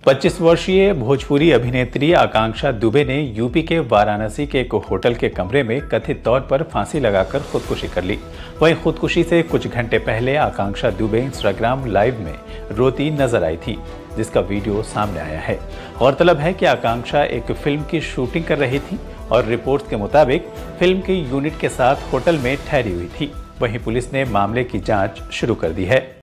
25 वर्षीय भोजपुरी अभिनेत्री आकांक्षा दुबे ने यूपी के वाराणसी के एक होटल के कमरे में कथित तौर पर फांसी लगाकर खुदकुशी कर ली। वहीं खुदकुशी से कुछ घंटे पहले आकांक्षा दुबे इंस्टाग्राम लाइव में रोती नजर आई थी, जिसका वीडियो सामने आया है। गौरतलब है कि आकांक्षा एक फिल्म की शूटिंग कर रही थी और रिपोर्ट्स के मुताबिक फिल्म की यूनिट के साथ होटल में ठहरी हुई थी। वहीं पुलिस ने मामले की जांच शुरू कर दी है।